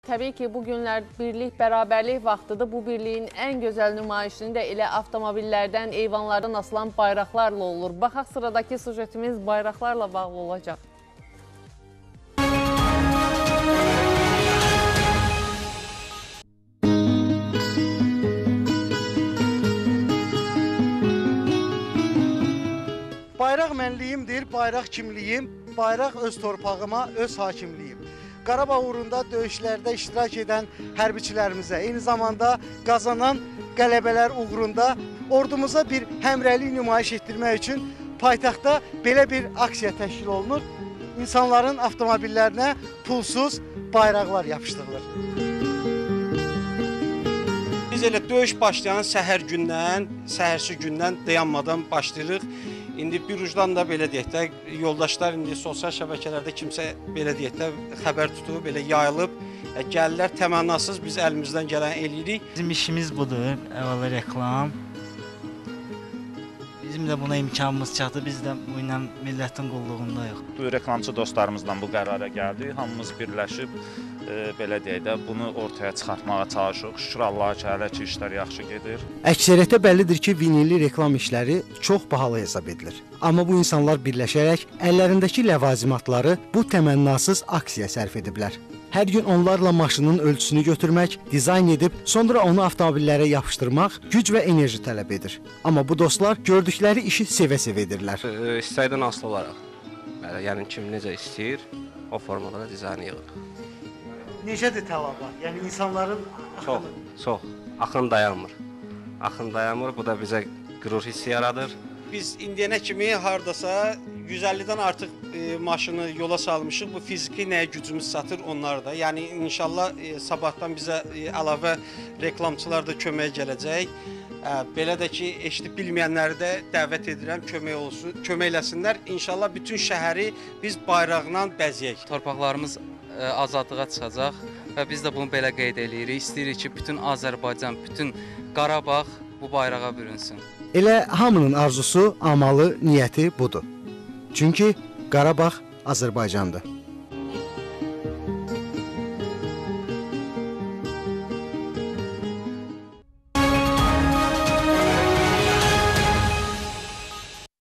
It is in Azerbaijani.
Təbii ki, bu günlər birlik, bərabərlik vaxtıdır. Bu birliyin ən gözəl nümayişini də elə avtomobillərdən, eyvanlardan asılan bayraqlarla olur. Baxaq, sıradakı sujetimiz bayraqlarla bağlı olacaq. Bayraq mənliyimdir, bayraq kimliyim, bayraq öz torpağıma, öz hakimliyim. Qarabağ uğrunda döyüşlərdə iştirak edən hərbiçilərimizə, eyni zamanda qazanan qələbələr uğrunda ordumuza bir həmrəylik nümayiş etdirmək üçün paytaxtda belə bir aksiya təşkil olunur. İnsanların avtomobillərinə pulsuz bayraqlar yapışdırılır. Biz elə döyüş başlayan səhərsi gündən dayanmadan başlayırıq. İndi bir ucdan da belə deyək də, yoldaşlar indi sosial şəbəkələrdə kimsə belə deyək də, xəbər tutub, belə yayılıb, gəlirlər təmənnasız biz əlimizdən gələn eləyirik. Bizim işimiz budur, əvvəla reklam. Bizim də buna imkanımız çatdı, biz də bu ilə millətin qulluğundayıq. Bu reklamçı dostlarımızla bu qərara gəldik, hamımız birləşib, belə deyək də, bunu ortaya çıxartmağa çalışırıq. Şükür Allaha ki, hələ ki işlər yaxşı gedir. Əksəriyyətə bəllidir ki, vinilli reklam işləri çox bahalı hesab edilir. Amma bu insanlar birləşərək əllərindəki ləvazimatları bu təmənnasız aksiya sərf ediblər. Hər gün onlarla maşının ölçüsünü götürmək, dizayn edib, sonra onu avtomobillərə yapışdırmaq güc və enerji tələb edir. Amma bu dostlar gördükləri işi sevə-sevə edirlər. İstəkdən asılı olaraq, yəni kim necə istəyir, o formalara dizayn yığır. Necədir tələbat? Yəni insanların Çox. Axın dayanmır. Axın dayanmır, bu da bizə qürur hissi yaradır. Biz indiyənə kimi hardasa 150-dən artıq maşını yola salmışıq. Bu fiziki nəyə gücümüz çatır onlar da. Yəni inşallah sabahdan bizə əlavə reklamçılar da köməyə gələcək. Belə də ki, eşidib bilməyənləri də dəvət edirəm, kömək eləsinlər. İnşallah bütün şəhəri biz bayraqla bəzəyək. Torpaqlarımız azadlığa çıxacaq və biz də bunu belə qeyd eləyirik. İstəyirik ki, bütün Azərbaycan, bütün Qarabağ bu bayrağa bürünsün. Elə hamının arzusu, amalı, niyyəti budur. Çünki Qarabağ Azərbaycandır.